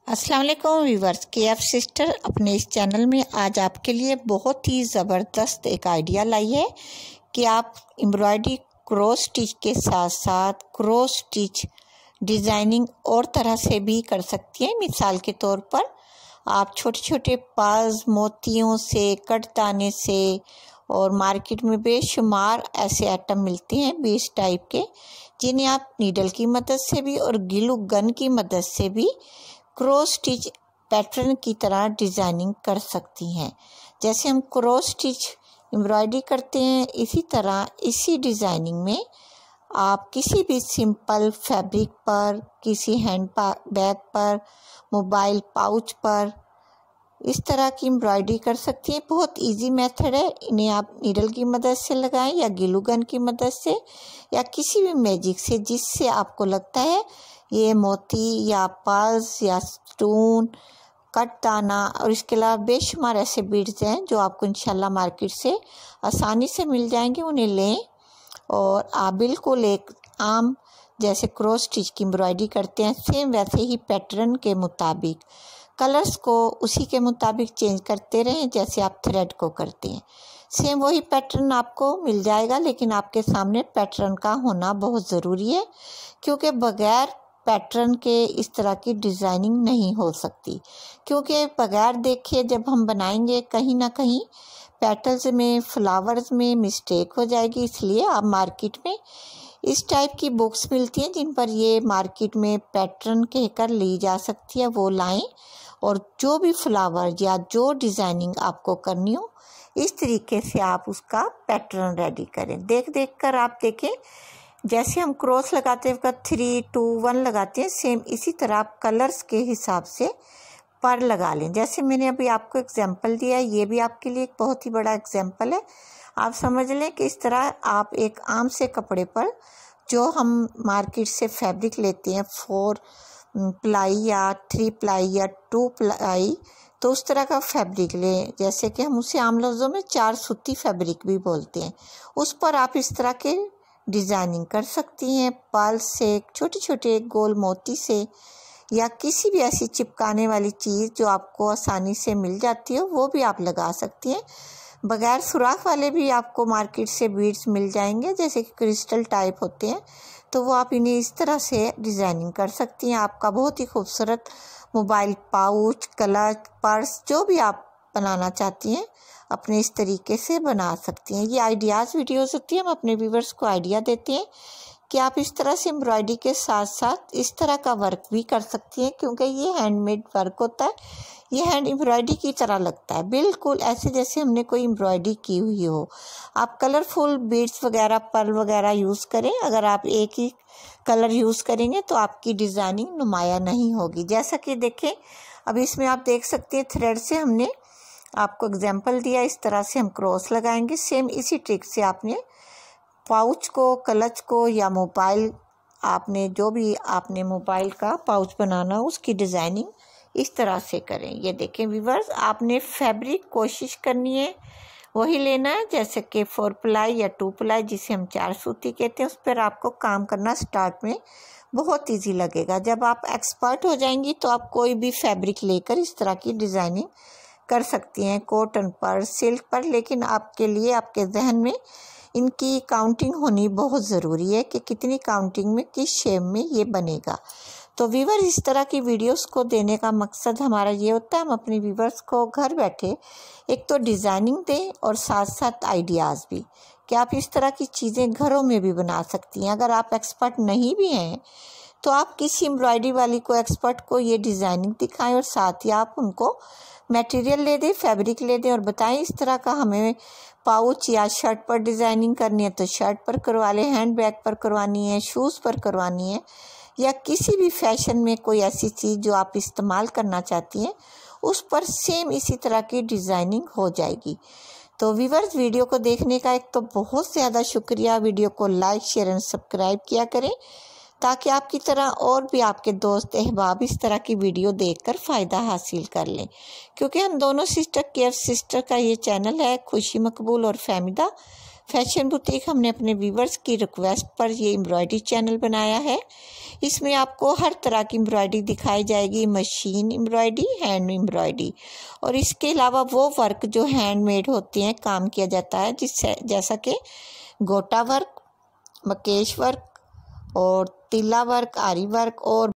अस्सलाम वालेकुम viewers, KF sister अपने इस चैनल में आज आपके लिए बहुत ही ज़बरदस्त एक आइडिया लाई है कि आप एम्ब्रॉयडरी क्रॉस स्टिच के साथ साथ क्रॉस स्टिच डिज़ाइनिंग और तरह से भी कर सकती हैं। मिसाल के तौर पर आप छोटे छोटे पाज मोतियों से, कटदाने से और मार्केट में बेशुमार ऐसे आइटम मिलते हैं बीड्स टाइप के, जिन्हें आप नीडल की मदद से भी और ग्लू गन की मदद से भी क्रॉस स्टिच पैटर्न की तरह डिज़ाइनिंग कर सकती हैं। जैसे हम क्रॉस स्टिच एम्ब्रॉयडरी करते हैं, इसी तरह इसी डिज़ाइनिंग में आप किसी भी सिंपल फैब्रिक पर, किसी हैंड बैग पर, मोबाइल पाउच पर इस तरह की एम्ब्रॉयडरी कर सकती हैं। बहुत इजी मेथड है। इन्हें आप नीडल की मदद से लगाएं या ग्लू गन की मदद से या किसी भी मैजिक से, जिससे आपको लगता है ये मोती या पर्ल्स या स्टोन, कटदाना और इसके अलावा बेशुमार ऐसे बीड्स हैं जो आपको इंशाल्लाह मार्केट से आसानी से मिल जाएंगे। उन्हें लें और आप बिल्कुल एक आम जैसे क्रॉस स्टिच की एम्ब्रॉयडरी करते हैं, सेम वैसे ही पैटर्न के मुताबिक कलर्स को उसी के मुताबिक चेंज करते रहें जैसे आप थ्रेड को करते हैं। सेम वही पैटर्न आपको मिल जाएगा, लेकिन आपके सामने पैटर्न का होना बहुत ज़रूरी है, क्योंकि बगैर पैटर्न के इस तरह की डिज़ाइनिंग नहीं हो सकती। क्योंकि बगैर देखे जब हम बनाएंगे कहीं ना कहीं पेटल्स में, फ्लावर्स में मिस्टेक हो जाएगी। इसलिए आप मार्केट में इस टाइप की बुक्स मिलती हैं जिन पर ये मार्केट में पैटर्न कहकर ली जा सकती है, वो लाएं और जो भी फ्लावर या जो डिज़ाइनिंग आपको करनी हो इस तरीके से आप उसका पैटर्न रेडी करें। देख देख कर आप देखें, जैसे हम क्रॉस लगाते वक्त 3, 2, 1 लगाते हैं, सेम इसी तरह आप कलर्स के हिसाब से पर लगा लें। जैसे मैंने अभी आपको एग्जांपल दिया है, ये भी आपके लिए एक बहुत ही बड़ा एग्जांपल है। आप समझ लें कि इस तरह आप एक आम से कपड़े पर जो हम मार्केट से फैब्रिक लेते हैं 4 प्लाई या 3 प्लाई या 2 प्लाई, तो उस तरह का फैब्रिक लें। जैसे कि हम उसे आम लफ्ज़ों में 4 सूती फैब्रिक भी बोलते हैं। उस पर आप इस तरह के डिज़ाइनिंग कर सकती हैं। पर्ल से, छोटे छोटे गोल मोती से या किसी भी ऐसी चिपकाने वाली चीज़ जो आपको आसानी से मिल जाती हो वो भी आप लगा सकती हैं। बगैर सुराख वाले भी आपको मार्केट से बीड्स मिल जाएंगे, जैसे कि क्रिस्टल टाइप होते हैं, तो वो आप इन्हें इस तरह से डिज़ाइनिंग कर सकती हैं। आपका बहुत ही खूबसूरत मोबाइल पाउच, क्लच, पर्स जो भी आप बनाना चाहती हैं अपने इस तरीके से बना सकती हैं। ये आइडियाज़ वीडियोज़ होती हैं, हम अपने व्यूवर्स को आइडिया देते हैं कि आप इस तरह से एम्ब्रॉयडरी के साथ साथ इस तरह का वर्क भी कर सकती हैं, क्योंकि ये हैंडमेड वर्क होता है। ये हैंड एम्ब्रॉयडरी की तरह लगता है, बिल्कुल ऐसे जैसे हमने कोई एम्ब्रॉयडरी की हुई हो। आप कलरफुल बीड्स वगैरह, पर्ल वगैरह यूज़ करें। अगर आप एक ही कलर यूज़ करेंगे तो आपकी डिज़ाइनिंग नुमाया नहीं होगी। जैसा कि देखें, अब इसमें आप देख सकते हैं थ्रेड से हमने आपको एग्जाम्पल दिया, इस तरह से हम क्रॉस लगाएंगे। सेम इसी ट्रिक से आपने पाउच को, क्लच को या मोबाइल, आपने जो भी आपने मोबाइल का पाउच बनाना उसकी डिज़ाइनिंग इस तरह से करें। ये देखें व्यूअर्स, आपने फैब्रिक कोशिश करनी है वही लेना है, जैसे कि 4 प्लाई या 2 प्लाई जिसे हम 4 सूती कहते हैं। उस पर आपको काम करना स्टार्ट में बहुत इजी लगेगा। जब आप एक्सपर्ट हो जाएंगी तो आप कोई भी फैब्रिक लेकर इस तरह की डिज़ाइनिंग कर सकती हैं, कॉटन पर, सिल्क पर। लेकिन आपके लिए आपके जहन में इनकी काउंटिंग होनी बहुत ज़रूरी है कि कितनी काउंटिंग में किस शेप में ये बनेगा। तो व्यूवर, इस तरह की वीडियोस को देने का मकसद हमारा ये होता है, हम अपने व्यूवर्स को घर बैठे एक तो डिज़ाइनिंग दें और साथ साथ आइडियाज़ भी, कि आप इस तरह की चीज़ें घरों में भी बना सकती हैं। अगर आप एक्सपर्ट नहीं भी हैं तो आप किसी एम्ब्रॉयडरी वाली को, एक्सपर्ट को ये डिज़ाइनिंग दिखाएं और साथ ही आप उनको मटेरियल ले दें, फैब्रिक ले दें और बताएं इस तरह का हमें पाउच या शर्ट पर डिज़ाइनिंग करनी है तो शर्ट पर करवा लें, हैंड बैग पर करवानी है, शूज़ पर करवानी है, या किसी भी फैशन में कोई ऐसी चीज़ जो आप इस्तेमाल करना चाहती हैं उस पर सेम इसी तरह की डिज़ाइनिंग हो जाएगी। तो व्यूअर्स, वीडियो को देखने का एक तो बहुत ज़्यादा शुक्रिया। वीडियो को लाइक, शेयर एंड सब्सक्राइब किया करें ताकि आपकी तरह और भी आपके दोस्त अहबाब इस तरह की वीडियो देखकर फ़ायदा हासिल कर लें। क्योंकि हम दोनों सिस्टर, KF सिस्टर का ये चैनल है, खुशी मकबूल और फहमिदा। फैशन बुटीक हमने अपने व्यूवर्स की रिक्वेस्ट पर ये एम्ब्रॉयडरी चैनल बनाया है। इसमें आपको हर तरह की एम्ब्रॉयडरी दिखाई जाएगी, मशीन एम्ब्रॉयडरी, हैंड एम्ब्रॉयडरी, और इसके अलावा वो वर्क जो हैंडमेड होते हैं, काम किया जाता है, जिससे जैसा कि गोटा वर्क, मकेश वर्क और तिल्ला वर्क, आरी वर्क और